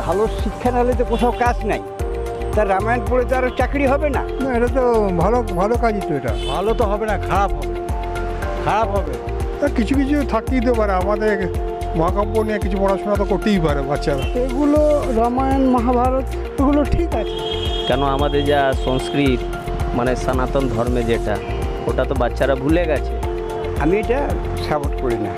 ভালো শিক্ষা না হলে তো কোথাও কাজ নাই। তার রামায়ণ পড়ে তো আর চাকরি হবে না। না, এটা তো ভালো ভালো কাজই তো। এটা ভালো তো হবে না, খারাপ হবে, খারাপ হবে। কিছু কিছু থাকতেই তো পারে, আমাদের মহাকাব্য নিয়ে কিছু পড়াশোনা তো করতেই পারে বাচ্চারা। এগুলো রামায়ণ মহাভারত এগুলো ঠিক আছে। কেন আমাদের যা সংস্কৃত মানে সনাতন ধর্মে যেটা, ওটা তো বাচ্চারা ভুলে গেছে। আমি এটা সাপোর্ট করি না।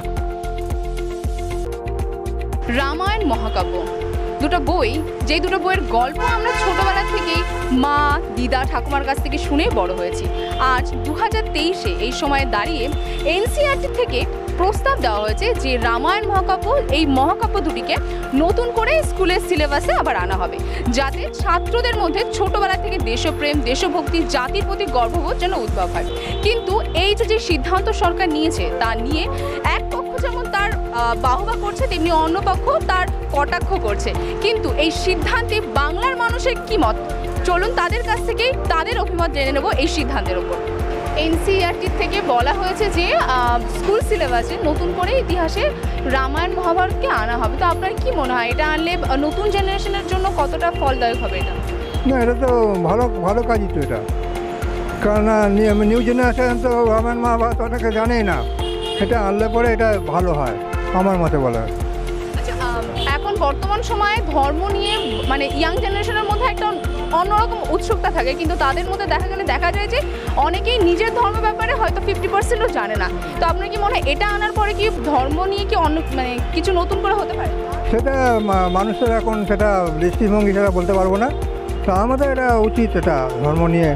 রামায়ণ মহাকাব্য দুটো বই, যে দুটো বইয়ের গল্প আমরা ছোটবেলা থেকেই মা, দিদা, ঠাকুমার কাছ থেকে শুনে বড় হয়েছি। আজ 2023-এ এই সময়ে দাঁড়িয়ে এনসিইআরটি থেকে প্রস্তাব দেওয়া হয়েছে যে রামায়ণ মহাকাব্য, এই মহাকাব্য দুটিকে নতুন করে স্কুলের সিলেবাসে আবার আনা হবে, যাতে ছাত্রদের মধ্যে ছোটবেলা থেকে দেশপ্রেম, দেশভক্তি, জাতির প্রতি গর্ববোধ যেন উদ্ভব হয়। কিন্তু এই যে সিদ্ধান্ত সরকার নিয়েছে তা নিয়ে এক পক্ষ যেমন তার বাহবা করছে, তেমনি অন্য পক্ষ তার কটাক্ষ করছে। কিন্তু এই সিদ্ধান্তে বাংলার মানুষের কি মত, চলুন তাদের কাছ থেকেই তাদের অভিমত জেনে নেব এই সিদ্ধান্তের ওপর। এনসিইআরটি থেকে বলা হয়েছে যে স্কুল সিলেবাসে নতুন করে ইতিহাসে রামায়ণ মহাভারতকে আনা হবে। তো আপনার কি মনে হয় এটা আনলে নতুন জেনারেশনের জন্য কতটা ফলদায়ক হবে এটা? না, এটা তো ভালো ভালো কাজই তো। এটা কারণ নিউ জেনারেশন তো রামায়ণ মহাভারত অনেকে জানেই না। এটা আনলে পরে এটা ভালো হয় আমার মতে বলা হয়। আচ্ছা, এখন বর্তমান সময়ে ধর্ম নিয়ে মানে ইয়াং জেনারেশনের মধ্যে একটা অন্যরকম উৎসুকতা থাকে, কিন্তু তাদের মধ্যে দেখা যায় যে অনেকেই নিজের ধর্ম ব্যাপারে হয়তো 50%ও জানে না। তো আপনার কি মনে হয় এটা আনার পরে কি ধর্ম নিয়ে কি অন্য মানে কিছু নতুন করে হতে পারে? সেটা মানুষের এখন সেটা দৃষ্টিভঙ্গি সেটা বলতে পারবো না। তো আমাদের এটা উচিত, এটা ধর্ম নিয়ে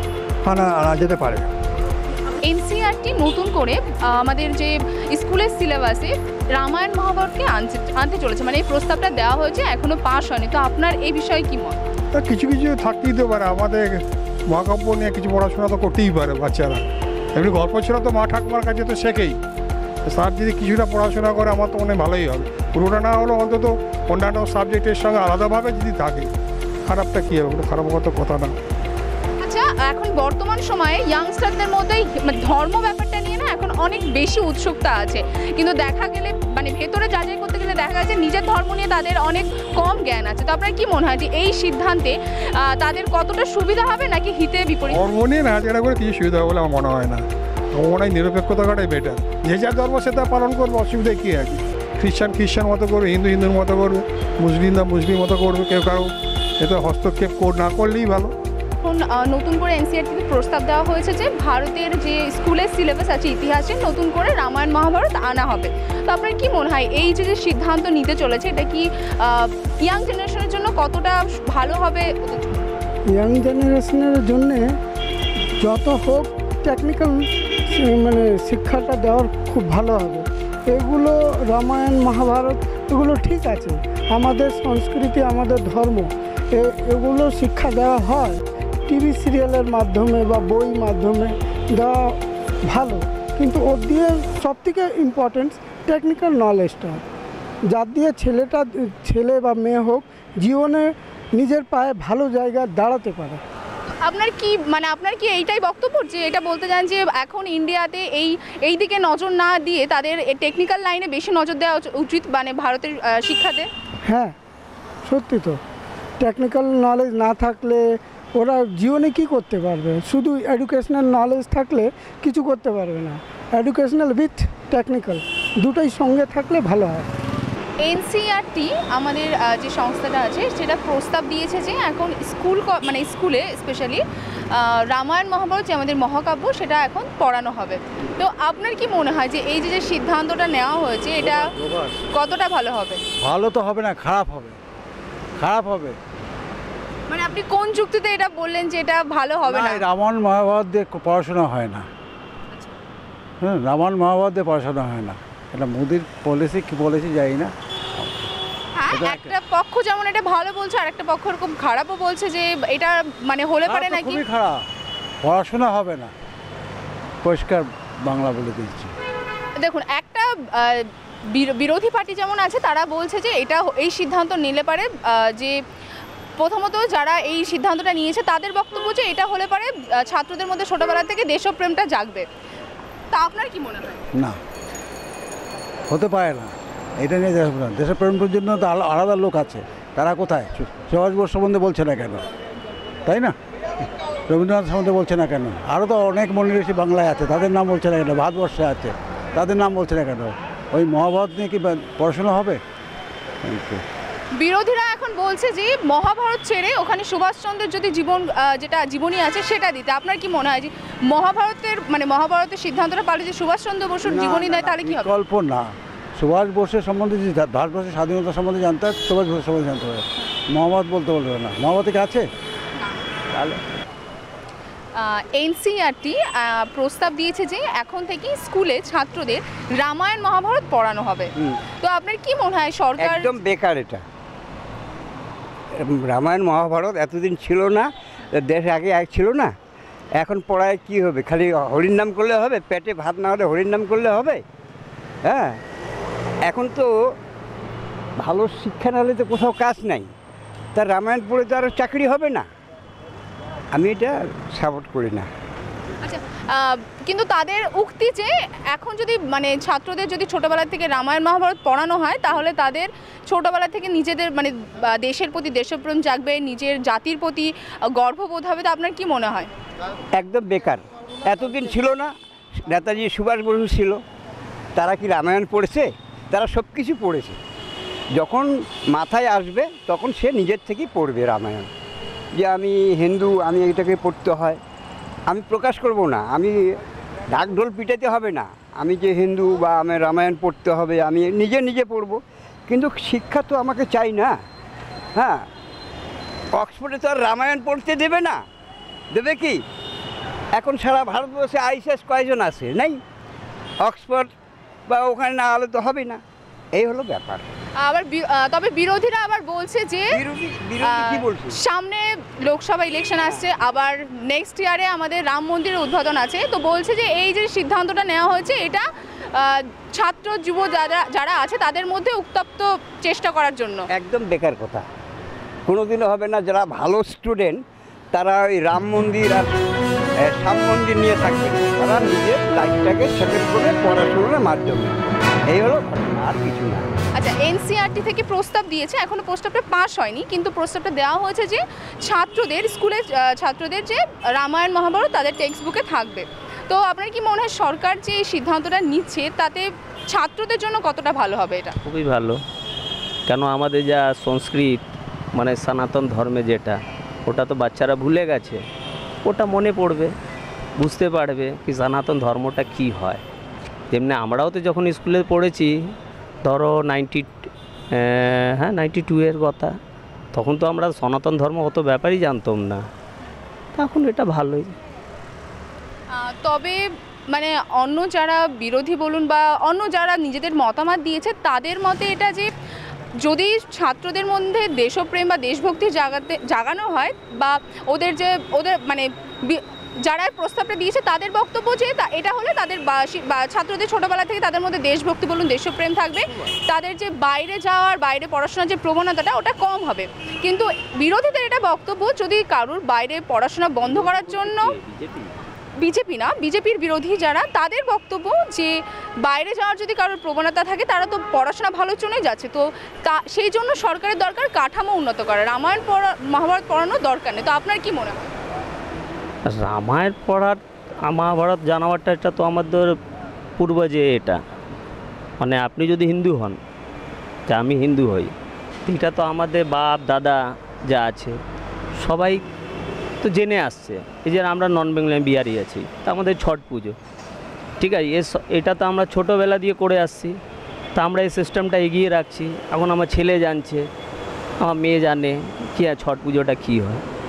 আনা যেতে পারে। এনসিইআরটি নতুন করে আমাদের যে স্কুলের সিলেবাসে রামায়ণ মহাভারতকে আনতে চলেছে, মানে এই প্রস্তাবটা দেওয়া হয়েছে, এখনো পাস হয়নি। তো আপনার এই বিষয়ে কি মত? কিছু কিছু থাকতেই তো পারে, আমাদের মহাকাব্য নিয়ে কিছু পড়াশোনা তো করতেই পারে বাচ্চারা। এমনি গল্প ছিল তো মা ঠাকুমার কাছে তো শেখেই। স্যার যদি কিছুটা পড়াশোনা করে আমার তো মনে ভালোই হবে। পুরোটা না হলেও অন্তত অন্যান্য সাবজেক্টের সঙ্গে আলাদাভাবে যদি থাকে, খারাপটা কী হবে? খারাপ হওয়ার তো কথা না। আচ্ছা, এখন বর্তমান সময়ে ইয়াংস্টারদের মধ্যে ধর্ম ব্যাপারটা নিয়ে না এখন অনেক বেশি উৎসুকতা আছে, কিন্তু দেখা গেলে মানে ভেতরে যাচাই করতে গেলে দেখা যাচ্ছে নিজের ধর্ম নিয়ে তাদের অনেক কম জ্ঞান আছে। তো আপনার কি মনে হয় যে এই সিদ্ধান্তে তাদের কতটা সুবিধা হবে নাকি হিতে বিপরীত? ধর্ম নিয়ে নাড়াচাড়া করে কিছু সুবিধা হবে বলে আমার মনে হয় না। আমার মনে হয় নিরপেক্ষতাটাই বেটার। যে যার ধর্ম সেটা পালন করবে, অসুবিধায় কী আছে? খ্রিস্টান মতো করবে, হিন্দুর মতো করবে, মুসলিম মতো করবে, কেউ কারো এতে হস্তক্ষেপ না করলেই ভালো। এখন নতুন করে এনসিইআরটিতে প্রস্তাব দেওয়া হয়েছে যে ভারতের যে স্কুলের সিলেবাস আছে ইতিহাসে নতুন করে রামায়ণ মহাভারত আনা হবে। তো আপনার কি মনে হয় এই যে সিদ্ধান্ত নিতে চলেছে এটা কি ইয়াং জেনারেশনের জন্য কতটা ভালো হবে? ইয়াং জেনারেশনের জন্যে যত হোক টেকনিক্যাল মানে শিক্ষাটা দেওয়ার খুব ভালো হবে। এগুলো রামায়ণ মহাভারত এগুলো ঠিক আছে, আমাদের সংস্কৃতি, আমাদের ধর্ম, এগুলো শিক্ষা দেওয়া হয় টিভি সিরিয়ালের মাধ্যমে বা বই মাধ্যমে দেওয়া ভালো। কিন্তু ওর দিয়ে সবথেকে ইম্পর্টেন্ট টেকনিক্যাল নলেজটা, যার দিয়ে ছেলে বা মেয়ে হোক জীবনে নিজের পায়ে ভালো জায়গায় দাঁড়াতে পারে। আপনার কি এইটাই বক্তব্য যে এটা বলতে চান যে এখন ইন্ডিয়াতে এই দিকে নজর না দিয়ে তাদের টেকনিক্যাল লাইনে বেশি নজর দেওয়া উচিত মানে ভারতের শিক্ষাতে? হ্যাঁ, সত্যি তো। টেকনিক্যাল নলেজ না থাকলে ওরা জীবনে কি করতে পারবে? শুধু এডুকেশনাল নলেজ থাকলে কিছু করতে পারবে না। এডুকেশনাল উইথ টেকনিক্যাল দুটোই সঙ্গে থাকলে ভালো হয়। এনসিইআরটি আমাদের যে সংস্থাটা আছে সেটা প্রস্তাব দিয়েছে যে এখন স্কুলে স্পেশালি রামায়ণ মহাভারত যে আমাদের মহাকাব্য সেটা এখন পড়ানো হবে। তো আপনার কি মনে হয় যে এই যে সিদ্ধান্তটা নেওয়া হয়েছে এটা কতটা ভালো হবে? ভালো তো হবে না, খারাপ হবে, খারাপ হবে। মানে আপনি কোন যুক্তিতে এটা বললেন যে এটা ভালো হবে না? রামায়ণ মহাভারত দিয়ে পড়াশোনা হয় না। হ্যাঁ, রামায়ণ মহাভারত দিয়ে পড়াশোনা হয় না। এটা মোদির পলিসি কি পলিসি যাই না। একটা পক্ষ যেমন এটা ভালো বলছে আর একটা পক্ষ এরকম খারাপও বলছে যে এটা মানে হলে পারে নাকি। খুবই খারাপ, পড়াশোনা হবে না, পরিষ্কার বাংলা বলে দিচ্ছি। দেখুন, একটা বিরোধী পার্টি যেমন আছে তারা বলছে যে এই সিদ্ধান্ত নিলে পারে যে প্রথমত যারা এই সিদ্ধান্তটা নিয়েছে তাদের বক্তব্য যে এটা হলে পারে ছাত্রদের মধ্যে ছোটবেলা থেকে দেশপ্রেমটা জাগবে। তা আপনার কি মনে হয়? না, হতে পারে না। এটা নিয়ে দেশপ্রেমের জন্য তো আলাদা লোক আছে, তারা কোথায়? সুভাষ বোস সম্বন্ধে বলছে না কেন? তাই না? রবীন্দ্রনাথ সম্বন্ধে বলছে না কেন? আরও তো অনেক মনীষী বাংলায় আছে, তাদের নাম বলছে না কেন? ভারতবর্ষে আছে, তাদের নাম বলছে না কেন? ওই মহাভারত নিয়ে কি পড়াশোনা হবে? বিরোধীরা এখন বলছে যে মহাভারত ছেড়ে ওখানে সুভাষচন্দ্রের যদি যেটা জীবনী আছে সেটা দিতে। আপনার কি মনে হয় যে মহাভারতের সিদ্ধান্তটা পাল্টে যে সুভাষচন্দ্র বসুর জীবনী নেয় তাহলে কি হবে? গল্প না, সুভাষ বোসের সম্বন্ধে যদি ভারতবর্ষের স্বাধীনতা সম্বন্ধে জানতে হয়, সুভাষ বোসের সম্বন্ধে জানতে হবে। মহাভারত বলতে বলবে না। মহাভারত কি আছে? তাহলে এনসিইআরটি প্রস্তাব দিয়েছে যে এখন থেকে স্কুলে ছাত্রদের রামায়ণ মহাভারত পড়ানো হবে। তো আপনার কি মনে হয় সরকার? একদম বেকার এটা। রামায়ণ মহাভারত এতদিন ছিল না, দেশ আগে এক ছিল না, এখন পড়ায় কি হবে? খালি হরির নাম করলে হবে? পেটে ভাত না হলে হরির নাম করলে হবে? হ্যাঁ, এখন তো ভালো শিক্ষা না হলে তো কোথাও কাজ নাই। তার রামায়ণ পড়ে তো আর চাকরি হবে না। আমি এটা সাপোর্ট করি না। আচ্ছা, কিন্তু তাদের উক্তি যে এখন যদি ছাত্রদের যদি ছোটবেলা থেকে রামায়ণ মহাভারত পড়ানো হয় তাহলে তাদের ছোটবেলা থেকে নিজেদের দেশের প্রতি দেশপ্রেম জাগবে, নিজের জাতির প্রতি গর্ববোধ হবে। তো আপনার কি মনে হয়? একদম বেকার। এতদিন ছিল না, নেতাজি সুভাষ বসু ছিল, তারা কি রামায়ণ পড়েছে? তারা সব কিছু পড়েছে। যখন মাথায় আসবে তখন সে নিজের থেকেই পড়বে রামায়ণ, যে আমি হিন্দু, আমি এটাকে পড়তে হয়। আমি প্রকাশ করব না, আমি ঢাকঢোল পিটাতে হবে না আমি যে হিন্দু বা আমি রামায়ণ পড়তে হবে, আমি নিজে নিজে পড়ব। কিন্তু শিক্ষা তো আমাকে চাই না। হ্যাঁ, অক্সফোর্ডে তো আর রামায়ণ পড়তে দেবে না, দেবে কি? এখন সারা ভারতবর্ষে আইসিএস কয়জন আছে? নেই। অক্সফোর্ড বা ওখানে না হলে তো হবে না। এই হলো ব্যাপার। আবার তবে বিরোধীরা আবার বলছে যে সামনে লোকসভা ইলেকশন আসছে, আবার নেক্সট ইয়ারে আমাদের রাম মন্দিরের উদ্বোধন আছে। তো বলছে যে এই যে সিদ্ধান্তটা নেওয়া হয়েছে এটা ছাত্র যুব যারা আছে তাদের মধ্যে উত্তপ্ত চেষ্টা করার জন্য। একদম বেকার কথা, কোনোদিনও হবে না। যারা ভালো স্টুডেন্ট তারা ওই রাম মন্দির আর শ্যাম মন্দির নিয়ে থাকবে না, তারা নিজের লাইফটাকে সেটেল করবে পড়াশোনার মাধ্যমে। এই হলো ঘটনা, আর কিছু না। আচ্ছা, এনসিইআরটি থেকে প্রস্তাব দিয়েছে, এখনো প্রস্তাবটা পাস হয়নি, কিন্তু প্রস্তাবটা দেওয়া হয়েছে যে ছাত্রদের যে রামায়ণ মহাভারত তাদের টেক্সট বুকে থাকবে। তো আপনার কি মনে হয় সরকার যে এই সিদ্ধান্তটা নিচ্ছে তাতে ছাত্রদের জন্য কতটা ভালো হবে? এটা খুবই ভালো। কেন আমাদের যা সংস্কৃত সনাতন ধর্মে যেটা, ওটা তো বাচ্চারা ভুলে গেছে। ওটা মনে পড়বে, বুঝতে পারবে কি সনাতন ধর্মটা কি হয়। যেমনি আমরাও তো যখন স্কুলে পড়েছি, ধরো 92-এর কথা, তখন তো আমরা সনাতন ধর্ম অত ব্যাপারই জানতাম না। তখন এটা ভালোই। তবে অন্য যারা বিরোধী বলুন বা অন্য যারা নিজেদের মতামত দিয়েছে তাদের মতে এটা যে যদি ছাত্রদের মধ্যে দেশপ্রেম বা দেশভক্তি জাগানো হয় বা ওদের যারা প্রস্তাবটা দিয়েছে তাদের বক্তব্য যে এটা হলে তাদের ছাত্রদের ছোটোবেলা থেকে তাদের মধ্যে দেশভক্তি বলুন দেশপ্রেম থাকবে, তাদের যে বাইরে যাওয়ার বাইরে পড়াশোনার যে প্রবণতাটা ওটা কম হবে। কিন্তু বিরোধীদের এটা বক্তব্য যদি কারুর বাইরে পড়াশোনা বন্ধ করার জন্য বিজেপির বিরোধী যারা, তাদের বক্তব্য যে বাইরে যাওয়ার যদি কারোর প্রবণতা থাকে তারা তো পড়াশোনা ভালোর জন্যই যাচ্ছে, তো সেই জন্য সরকারের দরকার কাঠামো উন্নত করা, রামায়ণ মহাভারত পড়ানোর দরকার নেই। তো আপনার কি মনে হয়? রামায়ণ মহাভারত জানাবারটা এটা তো আমাদের পূর্বজে, এটা আপনি যদি হিন্দু হন, যা আমি হিন্দু হই, এটা তো আমাদের বাপ দাদা যা আছে সবাই তো জেনে আসছে। এই যে আমরা নন বেঙ্গলি বিহারি আছি, তা আমাদের ছট পুজো, ঠিক আছে, এটা তো আমরা ছোটোবেলা দিয়ে করে আসছি। তা আমরা এই সিস্টেমটা এগিয়ে রাখছি। এখন আমার ছেলে জানছে, আমার মেয়ে জানে কি ছট পুজোটা কী হয়।